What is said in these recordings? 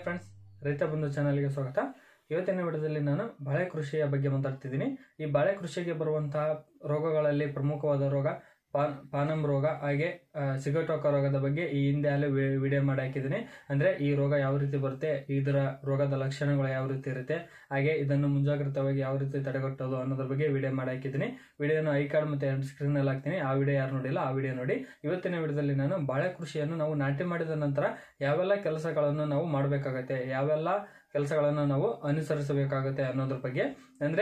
Friends, ರೈತ ಬಂಧು ಚಾನಲ್ಗೆ ಸ್ವಾಗತ. ಇವತ್ತಿನ ವಿಡಿಯೋದಲ್ಲಿ ನಾನು ಬಾಳೆ ಕೃಷಿಯ ಬಗ್ಗೆ ಮಾತಾಡ್ತಿದ್ದೀನಿ. ಈ ಬಾಳೆ ಕೃಷಿಗೆ ಬರುವಂತಹ ರೋಗಗಳಲ್ಲಿ ಪ್ರಮುಖವಾದ ರೋಗ ಪಾನಂ ರೋಗ, ಹಾಗೆ ಸಿಗಟೋಕ ರೋಗದ ಬಗ್ಗೆ ಈ ಹಿಂದೆ ಅಲ್ಲಿ ವಿಡಿಯೋ ಮಾಡಿ ಹಾಕಿದ್ದೀನಿ. ಅಂದ್ರೆ ಈ ರೋಗ ಯಾವ ರೀತಿ ಬರುತ್ತೆ, ಇದರ ರೋಗದ ಲಕ್ಷಣಗಳು ಯಾವ ರೀತಿ ಇರುತ್ತೆ, ಹಾಗೆ ಇದನ್ನು ಮುಂಜಾಗ್ರತವಾಗಿ ಯಾವ ರೀತಿ ತಡೆಗಟ್ಟೋದು ಅನ್ನೋದ್ರ ಬಗ್ಗೆ ವಿಡಿಯೋ ಮಾಡಿ ಹಾಕಿದ್ದೀನಿ. ವಿಡಿಯೋನ ಐ ಕಾರ್ಡ್ ಮತ್ತೆ ಸ್ಕ್ರೀನ್ ಅಲ್ಲಿ ಹಾಕ್ತೀನಿ. ಆ ವಿಡಿಯೋ ಯಾರು ನೋಡಿಲ್ಲ ಆ ವಿಡಿಯೋ ನೋಡಿ. ಇವತ್ತಿನ ವಿಡಿಯೋದಲ್ಲಿ ನಾನು ಬಾಳೆ ಕೃಷಿಯನ್ನು ನಾವು ನಾಟಿ ಮಾಡಿದ ನಂತರ ಯಾವೆಲ್ಲ ಕೆಲಸಗಳನ್ನು ನಾವು ಮಾಡಬೇಕಾಗತ್ತೆ, ಯಾವೆಲ್ಲ ಕೆಲಸಗಳನ್ನು ನಾವು ಅನುಸರಿಸಬೇಕಾಗುತ್ತೆ ಅನ್ನೋದ್ರ ಬಗ್ಗೆ. ಅಂದ್ರೆ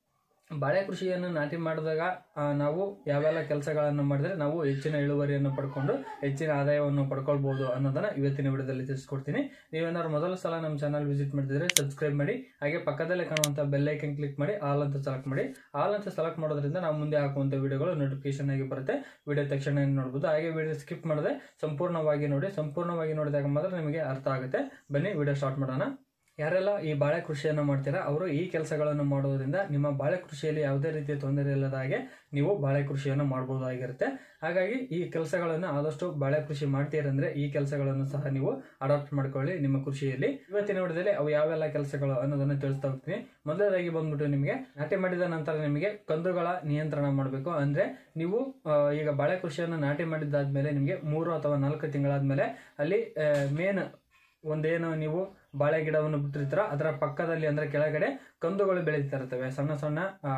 ಬಾಳೆ ಕೃಷಿಯನ್ನು ನಾಟಿ ಮಾಡಿದಾಗ ನಾವು ಯಾವೆಲ್ಲ ಕೆಲಸಗಳನ್ನು ಮಾಡಿದ್ರೆ ನಾವು ಹೆಚ್ಚಿನ ಇಳುವರಿಯನ್ನು ಪಡ್ಕೊಂಡು ಹೆಚ್ಚಿನ ಆದಾಯವನ್ನು ಪಡ್ಕೊಳ್ಬಹುದು ಅನ್ನೋದನ್ನ ಇವತ್ತಿನ ವಿಡಿಯೋದಲ್ಲಿ ತಿಳಿಸ್ಕೊಡ್ತೀನಿ. ನೀವೇನಾದ್ರು ಮೊದಲ ಸಲ ನಮ್ಮ ಚಾನಲ್ ವಿಸಿಟ್ ಮಾಡ್ತಿದ್ರೆ ಸಬ್ಸ್ಕ್ರೈಬ್ ಮಾಡಿ, ಹಾಗೆ ಪಕ್ಕದಲ್ಲೇ ಕಾಣುವಂತ ಬೆಲ್ ಐಕನ್ ಕ್ಲಿಕ್ ಮಾಡಿ ಆಲ್ ಅಂತ ಸೆಲೆಕ್ಟ್ ಮಾಡಿ. ಆಲ್ ಅಂತ ಸೆಲೆಕ್ಟ್ ಮಾಡೋದ್ರಿಂದ ನಾವು ಮುಂದೆ ಹಾಕುವಂತ ವಿಡಿಯೋಗಳು ನೋಟಿಫಿಕೇಶನ್ ಆಗಿ ಬರುತ್ತೆ. ವಿಡಿಯೋ ತಕ್ಷಣ ನೋಡಬಹುದು. ಹಾಗೆ ವಿಡಿಯೋ ಸ್ಕಿಪ್ ಮಾಡದೆ ಸಂಪೂರ್ಣವಾಗಿ ನೋಡಿ. ಸಂಪೂರ್ಣವಾಗಿ ನೋಡಿದಾಗ ಮಾತ್ರ ನಿಮಗೆ ಅರ್ಥ ಆಗುತ್ತೆ. ಬನ್ನಿ ವಿಡಿಯೋ ಸ್ಟಾರ್ಟ್ ಮಾಡೋಣ. ಯಾರೆಲ್ಲ ಈ ಬಾಳೆ ಕೃಷಿಯನ್ನು ಮಾಡ್ತೀರಾ ಅವರು ಈ ಕೆಲಸಗಳನ್ನು ಮಾಡೋದ್ರಿಂದ ನಿಮ್ಮ ಬಾಳೆ ಕೃಷಿಯಲ್ಲಿ ಯಾವುದೇ ರೀತಿಯ ತೊಂದರೆ ಇಲ್ಲದ ಹಾಗೆ ನೀವು ಬಾಳೆ ಕೃಷಿಯನ್ನು ಮಾಡಬಹುದಾಗಿರುತ್ತೆ. ಹಾಗಾಗಿ ಈ ಕೆಲಸಗಳನ್ನು ಆದಷ್ಟು ಬಾಳೆ ಕೃಷಿ ಮಾಡ್ತೀರಂದ್ರೆ ಈ ಕೆಲಸಗಳನ್ನು ಸಹ ನೀವು ಅಡಾಪ್ಟ್ ಮಾಡ್ಕೊಳ್ಳಿ ನಿಮ್ಮ ಕೃಷಿಯಲ್ಲಿ. ಇವತ್ತಿನ ವಿಡಿಯೋದಲ್ಲಿ ಅವು ಯಾವೆಲ್ಲ ಕೆಲಸಗಳು ಅನ್ನೋದನ್ನು ತಿಳಿಸ್ತಾ ಹೋಗ್ತೀನಿ. ಮೊದಲದಾಗಿ ಬಂದ್ಬಿಟ್ಟು ನಿಮಗೆ ನಾಟಿ ಮಾಡಿದ ನಂತರ ನಿಮಗೆ ಕಂದುಗಳ ನಿಯಂತ್ರಣ ಮಾಡಬೇಕು. ಅಂದ್ರೆ ನೀವು ಈಗ ಬಾಳೆ ಕೃಷಿಯನ್ನು ನಾಟಿ ಮಾಡಿದ್ದಾದ್ಮೇಲೆ ನಿಮಗೆ 3 ಅಥವಾ 4 ತಿಂಗಳಾದ್ಮೇಲೆ ಅಲ್ಲಿ ಮೇನ್ ಒಂದೇನು ನೀವು ಬಾಳೆ ಗಿಡವನ್ನು ಬಿಟ್ಟಿರ್ತೀರ ಅದರ ಪಕ್ಕದಲ್ಲಿ ಅಂದ್ರೆ ಕೆಳಗಡೆ ಕಂದುಗಳು ಬೆಳೀತಾ ಇರ್ತವೆ, ಸಣ್ಣ ಸಣ್ಣ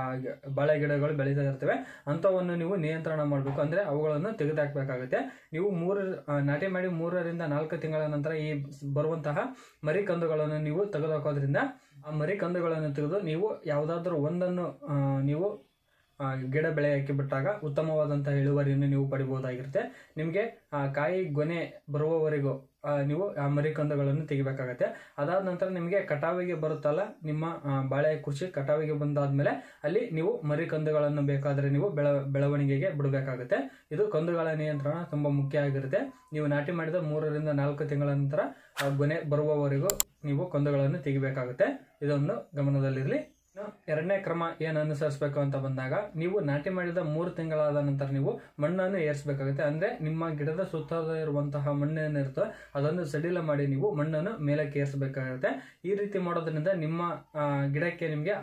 ಬಾಳೆ ಗಿಡಗಳು ಬೆಳೀತಾ ಇರ್ತವೆ. ಅಂಥವನ್ನು ನೀವು ನಿಯಂತ್ರಣ ಮಾಡಬೇಕು. ಅಂದ್ರೆ ಅವುಗಳನ್ನು ತೆಗೆದುಹಾಕಬೇಕಾಗುತ್ತೆ. ನೀವು ನಾಟಿ ಮಾಡಿ 3 ರಿಂದ 4 ತಿಂಗಳ ನಂತರ ಈ ಬರುವಂತಹ ಮರಿ ಕಂದುಗಳನ್ನು ನೀವು ತೆಗೆದುಹಾಕೋದ್ರಿಂದ ಆ ಮರಿ ಕಂದುಗಳನ್ನು ತೆಗೆದು ನೀವು ಯಾವುದಾದ್ರೂ ಒಂದನ್ನು ನೀವು ಗಿಡ ಬೆಳೆ ಹಾಕಿ ಬಿಟ್ಟಾಗ ಉತ್ತಮವಾದಂತಹ ಇಳುವರಿಯನ್ನು ನೀವು ಪಡಿಬಹುದಾಗಿರುತ್ತೆ. ನಿಮಗೆ ಕಾಯಿ ಗೊನೆ ಬರುವವರೆಗೂ ನೀವು ಆ ಮರಿ ಕಂದುಗಳನ್ನು ತೆಗಿಬೇಕಾಗತ್ತೆ. ಅದಾದ ನಂತರ ನಿಮಗೆ ಕಟಾವಿಗೆ ಬರುತ್ತಲ್ಲ, ನಿಮ್ಮ ಬಾಳೆ ಕೃಷಿ ಕಟಾವಿಗೆ ಬಂದಾದ್ಮೇಲೆ ಅಲ್ಲಿ ನೀವು ಮರಿ ಕಂದುಗಳನ್ನು ಬೇಕಾದ್ರೆ ನೀವು ಬೆಳವಣಿಗೆಗೆ ಬಿಡಬೇಕಾಗುತ್ತೆ. ಇದು ಕಂದುಗಳ ನಿಯಂತ್ರಣ ತುಂಬಾ ಮುಖ್ಯ ಆಗಿರುತ್ತೆ. ನೀವು ನಾಟಿ ಮಾಡಿದ 3 ರಿಂದ 4 ತಿಂಗಳ ನಂತರ ಗೊನೆ ಬರುವವರೆಗೂ ನೀವು ಕಂದುಗಳನ್ನು ತೆಗಿಬೇಕಾಗುತ್ತೆ. ಇದೊಂದು ಗಮನದಲ್ಲಿರಲಿ. ಎರಡನೇ ಕ್ರಮ ಏನು ಅನುಸರಿಸಬೇಕು ಅಂತ ಬಂದಾಗ, ನೀವು ನಾಟಿ ಮಾಡಿದ 3 ತಿಂಗಳಾದ ನಂತರ ನೀವು ಮಣ್ಣನ್ನು ಏರಿಸಬೇಕಾಗುತ್ತೆ. ಅಂದ್ರೆ ನಿಮ್ಮ ಗಿಡದ ಸುತ್ತ ಇರುವಂತಹ ಮಣ್ಣೇನು ಇರ್ತದೆ ಅದನ್ನು ಸಡಿಲ ಮಾಡಿ ನೀವು ಮಣ್ಣನ್ನು ಮೇಲಕ್ಕೆ ಏರಿಸಬೇಕಾಗುತ್ತೆ. ಈ ರೀತಿ ಮಾಡೋದ್ರಿಂದ ನಿಮ್ಮ ಗಿಡಕ್ಕೆ ನಿಮಗೆ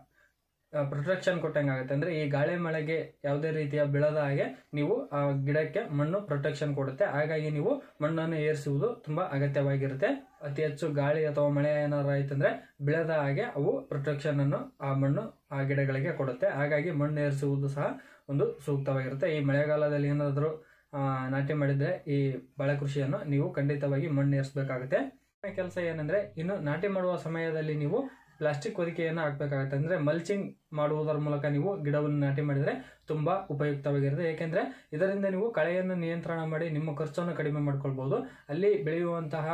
ಪ್ರೊಟೆಕ್ಷನ್ ಕೊಟ್ಟಂಗೆ ಆಗುತ್ತೆ. ಅಂದ್ರೆ ಈ ಗಾಳಿ ಮಳೆಗೆ ಯಾವುದೇ ರೀತಿಯ ಬೀಳದ ಹಾಗೆ ನೀವು ಆ ಗಿಡಕ್ಕೆ ಮಣ್ಣು ಪ್ರೊಟೆಕ್ಷನ್ ಕೊಡುತ್ತೆ. ಹಾಗಾಗಿ ನೀವು ಮಣ್ಣನ್ನು ಏರಿಸುವುದು ತುಂಬಾ ಅಗತ್ಯವಾಗಿರುತ್ತೆ. ಅತಿ ಹೆಚ್ಚು ಗಾಳಿ ಅಥವಾ ಮಳೆ ಏನಾರು ಆಯ್ತಂದ್ರೆ ಬೀಳದ ಹಾಗೆ ಅವು ಪ್ರೊಟೆಕ್ಷನ್ ಅನ್ನು ಆ ಮಣ್ಣು ಆ ಗಿಡಗಳಿಗೆ ಕೊಡುತ್ತೆ. ಹಾಗಾಗಿ ಮಣ್ಣು ಏರಿಸುವುದು ಸಹ ಒಂದು ಸೂಕ್ತವಾಗಿರುತ್ತೆ. ಈ ಮಳೆಗಾಲದಲ್ಲಿ ಏನಾದರೂ ನಾಟಿ ಮಾಡಿದ್ರೆ ಈ ಬಾಳೆ ಕೃಷಿಯನ್ನು ನೀವು ಖಂಡಿತವಾಗಿ ಮಣ್ಣು ಏರಿಸಬೇಕಾಗುತ್ತೆ. ಕೆಲಸ ಏನಂದ್ರೆ, ಇನ್ನು ನಾಟಿ ಮಾಡುವ ಸಮಯದಲ್ಲಿ ನೀವು ಪ್ಲಾಸ್ಟಿಕ್ ಹೊದಿಕೆಯನ್ನು ಹಾಕಬೇಕಾಗುತ್ತೆ. ಅಂದ್ರೆ ಮಲ್ಚಿಂಗ್ ಮಾಡುವುದರ ಮೂಲಕ ನೀವು ಗಿಡವನ್ನು ನಾಟಿ ಮಾಡಿದ್ರೆ ತುಂಬಾ ಉಪಯುಕ್ತವಾಗಿರುತ್ತೆ. ಏಕೆಂದ್ರೆ ಇದರಿಂದ ನೀವು ಕಳೆಯನ್ನು ನಿಯಂತ್ರಣ ಮಾಡಿ ನಿಮ್ಮ ಖರ್ಚನ್ನು ಕಡಿಮೆ ಮಾಡ್ಕೊಳ್ಬಹುದು. ಅಲ್ಲಿ ಬೆಳೆಯುವಂತಹ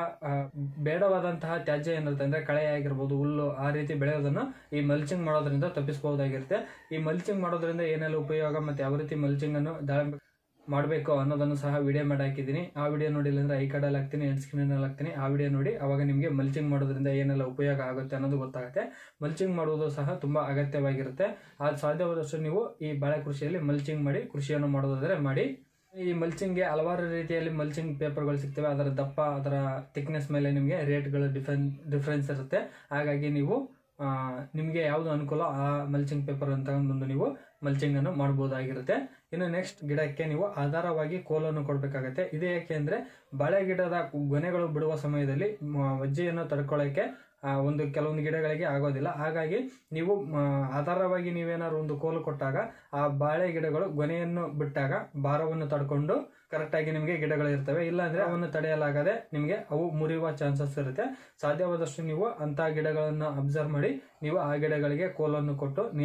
ಬೇಡವಾದಂತಹ ತ್ಯಾಜ್ಯ ಏನಿರುತ್ತೆ ಅಂದ್ರೆ ಕಳೆ ಆಗಿರ್ಬೋದು, ಹುಲ್ಲು, ಆ ರೀತಿ ಬೆಳೆಯೋದನ್ನು ಈ ಮಲ್ಚಿಂಗ್ ಮಾಡೋದ್ರಿಂದ ತಪ್ಪಿಸಬಹುದಾಗಿರುತ್ತೆ. ಈ ಮಲ್ಚಿಂಗ್ ಮಾಡೋದ್ರಿಂದ ಏನೆಲ್ಲ ಉಪಯೋಗ ಮತ್ತೆ ಯಾವ ರೀತಿ ಮಲ್ಚಿಂಗ್ ಅನ್ನು ದಾಳಿಂಬೆ ಮಾಡಬೇಕು ಅನ್ನೋದನ್ನು ಸಹ ವಿಡಿಯೋ ಮಾಡಿ ಹಾಕಿದ್ದೀನಿ. ಆ ವಿಡಿಯೋ ನೋಡಿಲ್ಲ ಅಂದ್ರೆ ಐ ಕಾರ್ಡ್ ಅಲ್ಲಿ ಹಾಕ್ತೀನಿ, ಸ್ಕ್ರೀನ್ ಅಲ್ಲಿ ಹಾಕ್ತೀನಿ. ಆ ವಿಡಿಯೋ ನೋಡಿ, ಅವಾಗ ನಿಮಗೆ ಮಲ್ಚಿಂಗ್ ಮಾಡೋದ್ರಿಂದ ಏನೆಲ್ಲ ಉಪಯೋಗ ಆಗುತ್ತೆ ಅನ್ನೋದು ಗೊತ್ತಾಗುತ್ತೆ. ಮಲ್ಚಿಂಗ್ ಮಾಡುವುದು ಸಹ ತುಂಬಾ ಅಗತ್ಯವಾಗಿರುತ್ತೆ. ಅದು ಸಾಧ್ಯವಾದಷ್ಟು ನೀವು ಈ ಬಾಳೆ ಕೃಷಿಯಲ್ಲಿ ಮಲ್ಚಿಂಗ್ ಮಾಡಿ ಕೃಷಿಯನ್ನು ಮಾಡೋದಾದ್ರೆ ಮಾಡಿ. ಈ ಮಲ್ಚಿಂಗ್ಗೆ ಹಲವಾರು ರೀತಿಯಲ್ಲಿ ಮಲ್ಚಿಂಗ್ ಪೇಪರ್ಗಳು ಸಿಗ್ತವೆ. ಅದರ ದಪ್ಪ, ಅದರ ಥಿಕ್ನೆಸ್ ಮೇಲೆ ನಿಮಗೆ ರೇಟ್ಗಳು ಡಿಫ್ರೆನ್ಸ್ ಇರುತ್ತೆ. ಹಾಗಾಗಿ ನೀವು ನಿಮಗೆ ಯಾವುದು ಅನುಕೂಲ ಆ ಮಲ್ಚಿಂಗ್ ಪೇಪರ್ ಅಂತ ತಗೊಂಡು ನೀವು ಮಲ್ಚಿಂಗ್ ಅನ್ನು ಮಾಡಬಹುದಾಗಿರುತ್ತೆ. ಇನ್ನು ನೆಕ್ಸ್ಟ್ ಗಿಡಕ್ಕೆ ನೀವು ಆಧಾರವಾಗಿ ಕೋಲನ್ನು ಕೊಡಬೇಕಾಗುತ್ತೆ. ಇದು ಯಾಕೆ ಅಂದ್ರೆ ಬಾಳೆ ಗಿಡದ ಗೊನೆಗಳು ಬಿಡುವ ಸಮಯದಲ್ಲಿ ವಜ್ಜೆಯನ್ನು ತಡ್ಕೊಳ್ಳೋಕೆ ಕೆಲವೊಂದು ಗಿಡಗಳಿಗೆ ಆಗೋದಿಲ್ಲ. ಹಾಗಾಗಿ ನೀವು ಆಧಾರವಾಗಿ ನೀವೇನಾದ್ರು ಒಂದು ಕೋಲು ಕೊಟ್ಟಾಗ ಆ ಬಾಳೆ ಗಿಡಗಳು ಗೊನೆಯನ್ನು ಬಿಟ್ಟಾಗ ಭಾರವನ್ನು ತಡ್ಕೊಂಡು ಕರೆಕ್ಟ್ ಆಗಿ ನಿಮಗೆ ಗಿಡಗಳು ಇರ್ತವೆ. ಇಲ್ಲಾಂದ್ರೆ ಅವನ್ನು ತಡೆಯಲಾಗದೆ ನಿಮಗೆ ಅವು ಮುರಿಯುವ ಚಾನ್ಸಸ್ ಇರುತ್ತೆ. ಸಾಧ್ಯವಾದಷ್ಟು ನೀವು ಅಂತ ಗಿಡಗಳನ್ನು ಅಬ್ಸರ್ವ್ ಮಾಡಿ ನೀವು ಆ ಗಿಡಗಳಿಗೆ ಕೋಲನ್ನು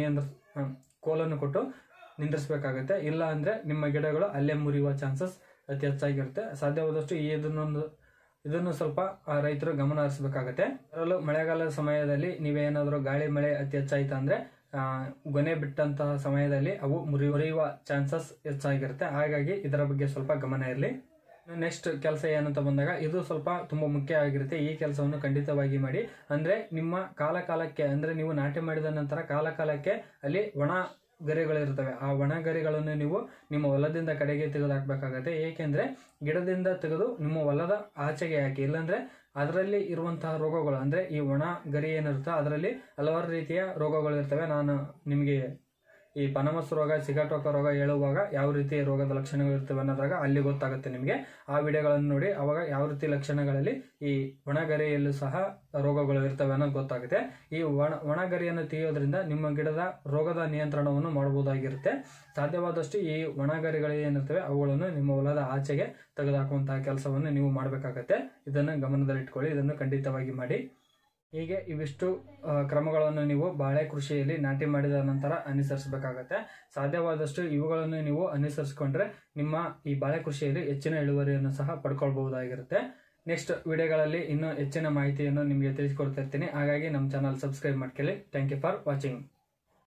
ಕೊಟ್ಟು ನಿಂದ್ರಿಸಬೇಕಾಗುತ್ತೆ. ಇಲ್ಲ ಅಂದ್ರೆ ನಿಮ್ಮ ಗಿಡಗಳು ಅಲ್ಲೇ ಮುರಿಯುವ ಚಾನ್ಸಸ್ ಅತಿ ಹೆಚ್ಚಾಗಿರುತ್ತೆ. ಸಾಧ್ಯವಾದಷ್ಟು ಇದನ್ನು ಸ್ವಲ್ಪ ರೈತರು ಗಮನ ಹರಿಸಬೇಕಾಗತ್ತೆ. ಅದರಲ್ಲೂ ಮಳೆಗಾಲದ ಸಮಯದಲ್ಲಿ ನೀವೇನಾದ್ರೂ ಗಾಳಿ ಮಳೆ ಅತಿ ಹೆಚ್ಚಾಯ್ತು ಅಂದ್ರೆ ಗೊನೆ ಬಿಟ್ಟಂತಹ ಸಮಯದಲ್ಲಿ ಅವು ಮುರಿಯುವ ಚಾನ್ಸಸ್ ಹೆಚ್ಚಾಗಿರುತ್ತೆ. ಹಾಗಾಗಿ ಇದರ ಬಗ್ಗೆ ಸ್ವಲ್ಪ ಗಮನ ಇರಲಿ. ನೆಕ್ಸ್ಟ್ ಕೆಲಸ ಏನಂತ ಬಂದಾಗ ಇದು ಸ್ವಲ್ಪ ತುಂಬಾ ಮುಖ್ಯ ಆಗಿರುತ್ತೆ. ಈ ಕೆಲಸವನ್ನು ಖಂಡಿತವಾಗಿ ಮಾಡಿ. ಅಂದ್ರೆ ನಿಮ್ಮ ಕಾಲಕ್ಕೆ ಅಂದ್ರೆ ನೀವು ನಾಟಿ ಮಾಡಿದ ನಂತರ ಕಾಲಕ್ಕೆ ಅಲ್ಲಿ ಒಣ ಗರಿಗಳಿರ್ತವೆ. ಆ ಒಣ ಗರಿಗಳನ್ನು ನೀವು ನಿಮ್ಮ ಹೊಲದಿಂದ ಕಡೆಗೆ ತೆಗೆದು ಹಾಕಬೇಕಾಗತ್ತೆ. ಏಕೆಂದ್ರೆ ಗಿಡದಿಂದ ತೆಗೆದು ನಿಮ್ಮ ಹೊಲದ ಆಚೆಗೆ ಹಾಕಿ, ಇಲ್ಲಾಂದ್ರೆ ಅದರಲ್ಲಿ ಇರುವಂತಹ ರೋಗಗಳು ಅಂದ್ರೆ ಈ ಒಣ ಗರಿ ಏನಿರುತ್ತೆ ಅದರಲ್ಲಿ ಹಲವಾರು ರೀತಿಯ ರೋಗಗಳು ಇರ್ತವೆ. ನಾನು ನಿಮಗೆ ಈ ಪನಮಸ್ ರೋಗ, ಸಿಗಾಟೋಕ ರೋಗ ಹೇಳುವಾಗ ಯಾವ ರೀತಿ ರೋಗದ ಲಕ್ಷಣಗಳು ಇರ್ತವೆ ಅನ್ನೋದ್ರಾಗ ಅಲ್ಲಿ ಗೊತ್ತಾಗುತ್ತೆ ನಿಮಗೆ. ಆ ವಿಡಿಯೋಗಳನ್ನು ನೋಡಿ ಅವಾಗ ಯಾವ ರೀತಿ ಲಕ್ಷಣಗಳಲ್ಲಿ ಈ ಒಣಗರಿಯಲ್ಲೂ ಸಹ ರೋಗಗಳು ಇರ್ತವೆ ಅನ್ನೋದು ಗೊತ್ತಾಗುತ್ತೆ. ಈ ಒಣಗರಿಯನ್ನು ತೆಗೆಯೋದ್ರಿಂದ ನಿಮ್ಮ ಗಿಡದ ರೋಗದ ನಿಯಂತ್ರಣವನ್ನು ಮಾಡಬಹುದಾಗಿರುತ್ತೆ. ಸಾಧ್ಯವಾದಷ್ಟು ಈ ಒಣಗರಿಗಳು ಏನಿರ್ತವೆ ಅವುಗಳನ್ನು ನಿಮ್ಮ ಹೊಲದ ಆಚೆಗೆ ತೆಗೆದುಹಾಕುವಂತಹ ಕೆಲಸವನ್ನು ನೀವು ಮಾಡಬೇಕಾಗತ್ತೆ. ಇದನ್ನು ಗಮನದಲ್ಲಿಟ್ಕೊಳ್ಳಿ, ಇದನ್ನು ಖಂಡಿತವಾಗಿ ಮಾಡಿ. ಹೀಗೆ ಇವಿಷ್ಟು ಕ್ರಮಗಳನ್ನು ನೀವು ಬಾಳೆ ಕೃಷಿಯಲ್ಲಿ ನಾಟಿ ಮಾಡಿದ ನಂತರ ಅನುಸರಿಸಬೇಕಾಗತ್ತೆ. ಸಾಧ್ಯವಾದಷ್ಟು ಇವುಗಳನ್ನು ನೀವು ಅನುಸರಿಸಿಕೊಂಡ್ರೆ ನಿಮ್ಮ ಈ ಬಾಳೆ ಕೃಷಿಯಲ್ಲಿ ಹೆಚ್ಚಿನ ಇಳುವರಿಯನ್ನು ಸಹ ಪಡ್ಕೊಳ್ಬಹುದಾಗಿರುತ್ತೆ. ನೆಕ್ಸ್ಟ್ ವಿಡಿಯೋಗಳಲ್ಲಿ ಇನ್ನೂ ಹೆಚ್ಚಿನ ಮಾಹಿತಿಯನ್ನು ನಿಮಗೆ ತಿಳಿಸಿಕೊಡ್ತಾ ಇರ್ತೀನಿ. ಹಾಗಾಗಿ ನಮ್ಮ ಚಾನಲ್ ಸಬ್ಸ್ಕ್ರೈಬ್ ಮಾಡ್ಕೊಳ್ಳಿ. Thank you for watching.